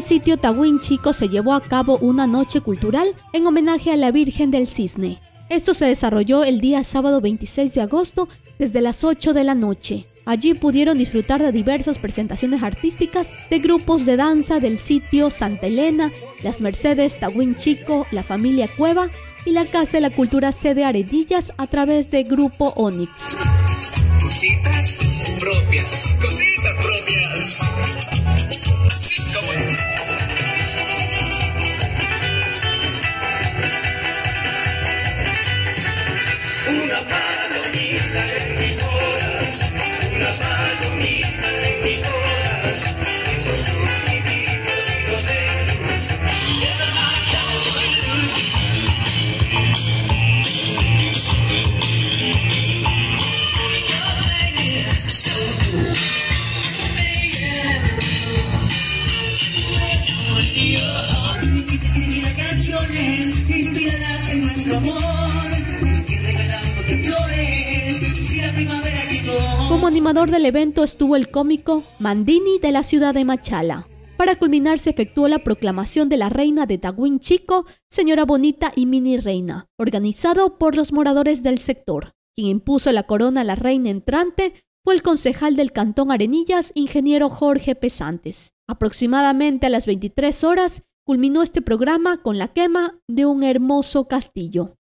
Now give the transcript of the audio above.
sitio Tahuín Chico se llevó a cabo una noche cultural en homenaje a la Virgen del Cisne. Esto se desarrolló el día sábado 26 de agosto desde las 8 de la noche. Allí pudieron disfrutar de diversas presentaciones artísticas de grupos de danza del sitio Santa Elena, Las Mercedes, Tahuín Chico, la familia Cueva y la Casa de la Cultura Sede Arenillas a través de Grupo Onix. Cositas propias, cositas propias. Sí, como es. Una palomita en mis horas, una palomita en mis horas, eso es un niñito de luz. Escribir canciones inspiradas en nuestro amor y regalándote flores si la primavera llegó. Como animador del evento estuvo el cómico Mandini de la ciudad de Machala. Para culminar se efectuó la proclamación de la reina de Tahuín Chico, señora Bonita y Mini Reina, organizado por los moradores del sector. Quien impuso la corona a la reina entrante fue el concejal del Cantón Arenillas, ingeniero Jorge Pesantes. Aproximadamente a las 23 horas culminó este programa con la quema de un hermoso castillo.